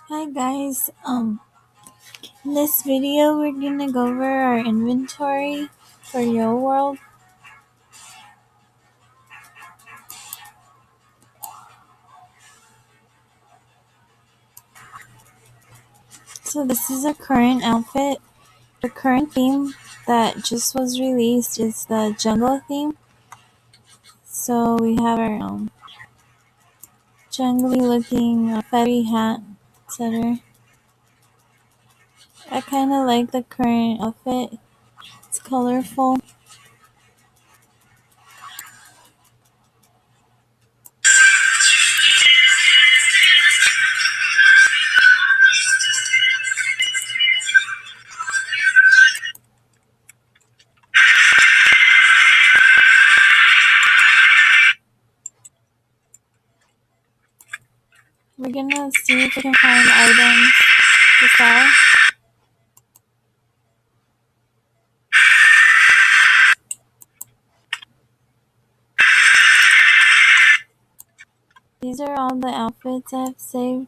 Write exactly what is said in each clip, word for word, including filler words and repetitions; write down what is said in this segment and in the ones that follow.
Hi guys, um, in this video we're gonna go over our inventory for YoWorld. So this is our current outfit. The current theme that just was released is the jungle theme. So we have our um, jungly looking uh, feathery hat, et cetera. I kind of like the current outfit. It's colorful. We're gonna see if we can find items to sell. These are all the outfits I've saved.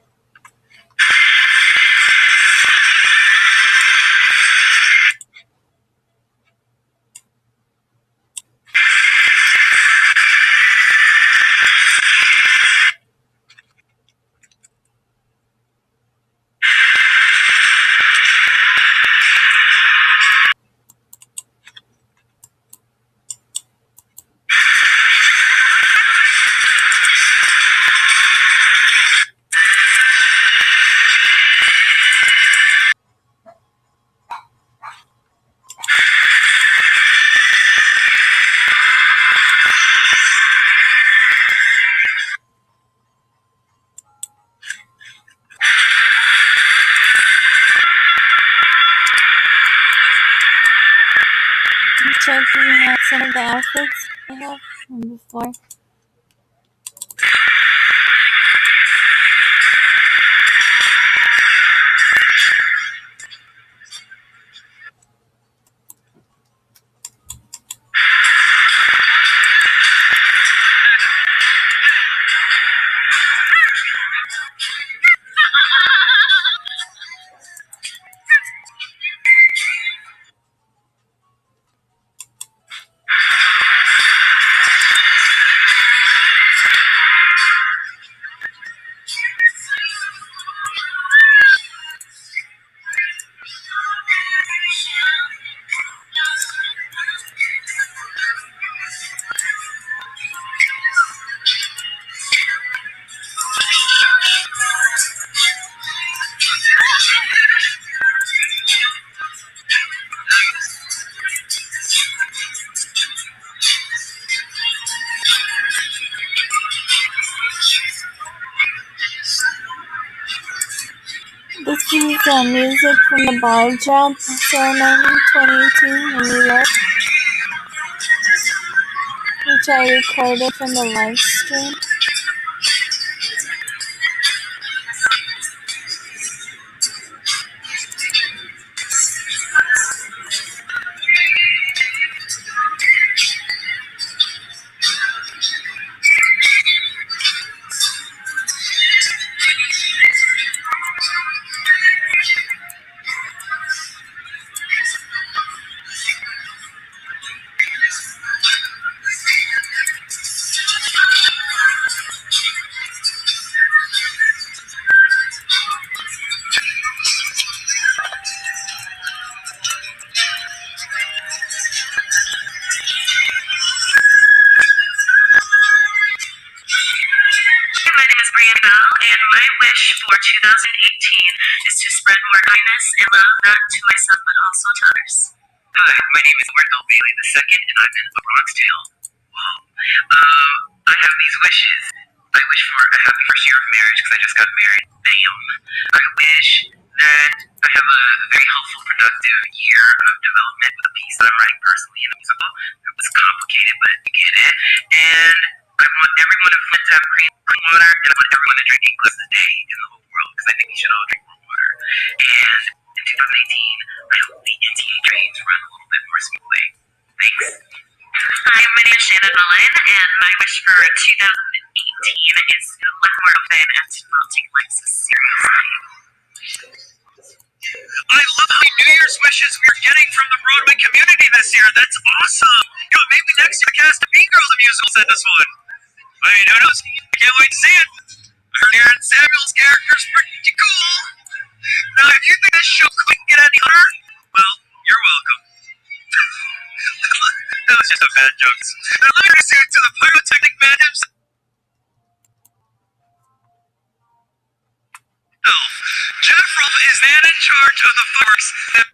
Checking out some of the outfits I have from before. This is uh, music from the ball drop ceremony twenty eighteen in New York, which I recorded from the live stream. And my wish for two thousand eighteen is to spread more kindness and love, not to myself but also to others. Hi, my name is Wendell Bailey the second, and I'm in a Bronx Tale. Whoa. Um, I have these wishes. I wish for a happy first year of marriage because I just got married. Bam. I wish that I have a very helpful, productive year of development with a piece that I'm writing personally in a musical. It was complicated, but you get it. And I want everyone in Flint to have clean water, and I want everyone to drink eight glasses a day in the whole world, because I think we should all drink more water. And in two thousand eighteen, I hope the N T A trains run a little bit more smoothly. Thanks. Hi, my name is Shannon Mullen, and my wish for two thousand eighteen eighteen is a lot more open and not take life so seriously. I love how many New Year's wishes we're getting from the Broadway community this year. That's awesome. Yo, maybe next year cast a Mean Girls the musical said this one. I mean, who knows? I can't wait to see it. I heard Aaron Samuel's character's pretty cool. Now, if you think this show couldn't get any hotter, well, you're welcome. That was just a bad joke. And let me introduce you to the pyrotechnic man himself. Jeff Rolfe is then in charge of the fireworks that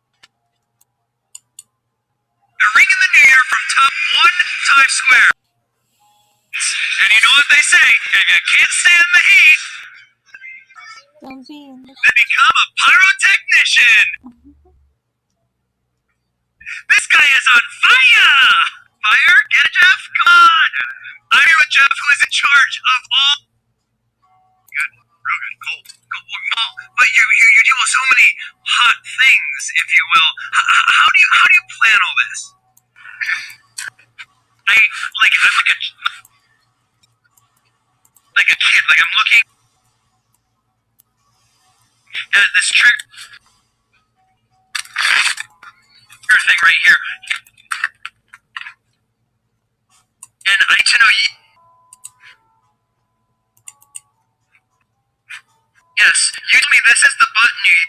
ring in the new year from top one Times Square. And you know what they say, if you can't stand the heat, Don't be in the then become a pyrotechnician. This guy is on fire! Fire? Get it, Jeff? Come on! I'm here with Jeff, who is in charge of all... Good. Real good. Cold. Cold. Well, but you, you, you deal with so many hot things, if you will. H- how do you how do you plan all this? I, like, I'm like a... Like a kid. Like, I'm looking... Uh, this trick... thing right here. And I need to know you... Yes, you told me this is the button you...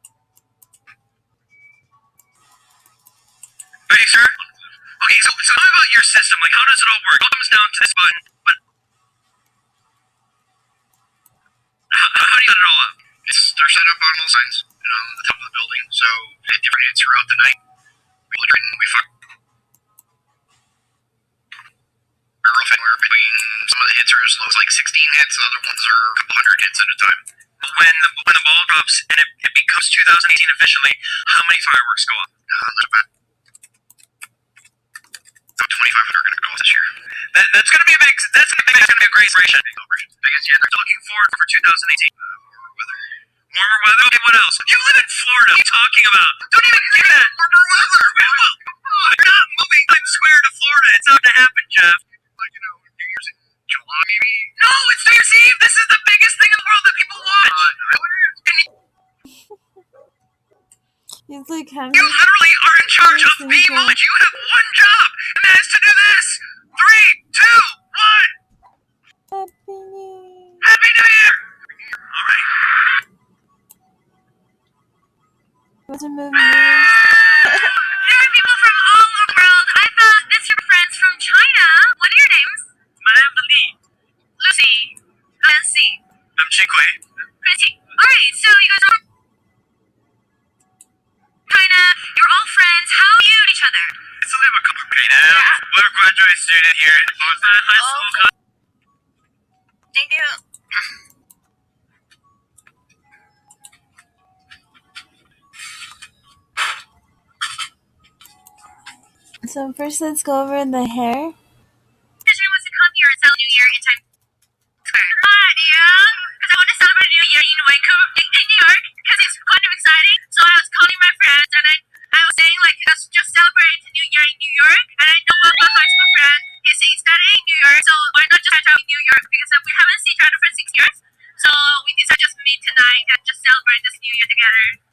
Are you sure? Okay, so, so tell me about your system. Like, how does it all work? It all comes down to this button, but... How, how do you set it all up? It's, they're set up on all signs, you know, on the top of the building, so at different hits throughout the night. We look and we fuck. We're often we're between some of the hits are as low as like sixteen hits, other ones are a couple hundred hits at a time. When the, when the ball drops and it, it becomes two thousand eighteen officially, how many fireworks go off? Uh, that's about about twenty-five hundred are going to go off this year. That, that's going to be a big. That's going to be, that's going to be a great celebration. Because yeah, they're looking forward for two thousand eighteen. Uh, warmer weather. Warmer weather. Okay, what else? You live in Florida. What are you talking about? Don't even do that. Warmer weather. Well, you're not moving Times Square to Florida. It's not going to happen, Jeff. Like, you know, New Year's in July, maybe? No, it's New Year's Eve. This is the biggest thing in the world that people watch. Uh, no, it is. And you, It's like having you literally are in charge of the moment. You have one job, and that is to do this. Three, two, one. Happy New Year. Happy New Year. All right. What's a movie? News? There are people from all over the world. I thought this were friends from China. What are your names? My name is Lee. Lucy. Nancy. I'm Chikwe. Christy. Alright, so you guys are China. You're all friends. How do you know each other? It's a little complicated. Yeah. We're a graduate student here at Boston High School. Okay. Thank you. So first, let's go over the hair. Decision was to come here and celebrate New Year in Times Square. Hi, yeah. Because I want to celebrate New Year in Vancouver, in, in New York, because it's kind of exciting. So I was calling my friends, and I, I was saying like, let's just celebrate New Year in New York. And I know one of my high school friend is studying in New York, so why not just hang out in New York? Because uh, we haven't seen each other for six years. So we decided to just meet tonight and just celebrate this New Year together.